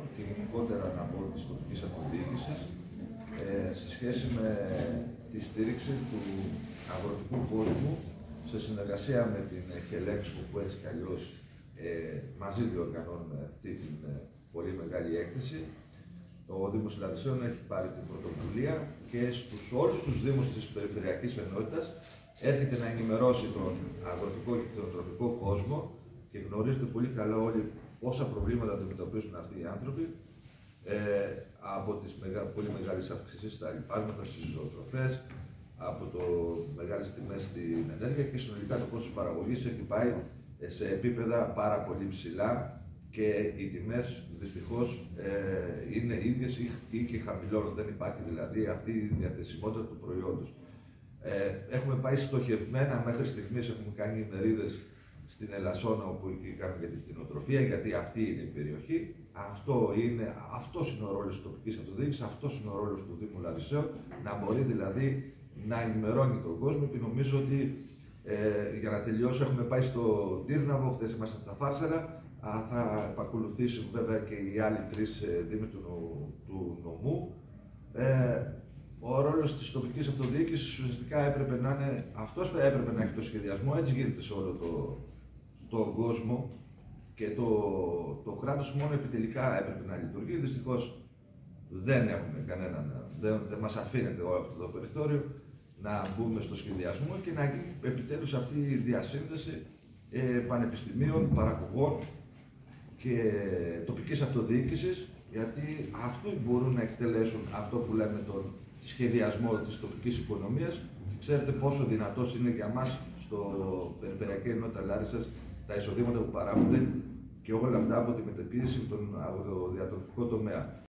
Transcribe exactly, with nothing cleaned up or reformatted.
και γενικότερα να πω της τοπικής αυτοδιοίκησης ε, σε σχέση με τη στήριξη του αγροτικού κόσμου σε συνεργασία με την Χελέξπο που έτσι κι αλλιώς ε, μαζί διοργανώνουμε αυτή την ε, πολύ μεγάλη έκθεση. Ο Δήμος Λαρισαίων έχει πάρει την πρωτοβουλία και στους όλους τους Δήμους της Περιφερειακής Ενότητας έρχεται να ενημερώσει τον αγροτικό και τον τροφικό κόσμο και γνωρίζετε πολύ καλά όλοι πόσα προβλήματα αντιμετωπίζουν αυτοί οι άνθρωποι ε, από τις μεγα, πολύ μεγάλες αυξήσεις στα λοιπάσματα, στις ζωοτροφές, από το μεγάλες τιμές στην ενέργεια και συνολικά το κόστος παραγωγής έχει πάει σε επίπεδα πάρα πολύ ψηλά και οι τιμές δυστυχώς ε, είναι ίδιες ή, ή και χαμηλώνουν. Δεν υπάρχει δηλαδή αυτή η διαθεσιμότητα του προϊόντος. Ε, έχουμε πάει στοχευμένα μέχρι στιγμής, έχουμε κάνει ημερίδες στην Ελασσόνα όπου εκεί κάνουμε για την κτηνοτροφία, γιατί αυτή είναι η περιοχή. Αυτό είναι, αυτός είναι ο ρόλος της τοπικής αυτοδιοίκησης, αυτός είναι ο ρόλος του Δήμου Λαρισαίων, να μπορεί δηλαδή να ενημερώνει τον κόσμο και νομίζω ότι ε, για να τελειώσω έχουμε πάει στο Τύρναβο, χθες ήμασταν στα Φάρσαρα, θα επακολουθήσουν βέβαια και οι άλλοι τρεις ε, δήμοι του, του νομού. Ε, Ο ρόλος της τοπικής αυτοδιοίκησης ουσιαστικά έπρεπε να είναι, αυτός έπρεπε να έχει το σχεδιασμό, έτσι γίνεται σε όλο το, το κόσμο και το, το κράτος μόνο επιτελικά έπρεπε να λειτουργεί. Δυστυχώς δεν έχουμε κανέναν, δεν, δεν μας αφήνεται όλο αυτό το περιθώριο να μπούμε στο σχεδιασμό και να γίνει επιτέλους αυτή η διασύνδεση ε, πανεπιστημίων, παραγωγών και τοπικής αυτοδιοίκησης, γιατί αυτοί μπορούν να εκτελέσουν αυτό που λέμε τον σχεδιασμό της τοπικής οικονομίας. Ξέρετε πόσο δυνατός είναι για μας στο Περιφερειακή Ενότητα Λάρισσας τα εισοδήματα που παράγονται και όλα αυτά από τη μεταποίηση των αγροδιατροφικό τομέα.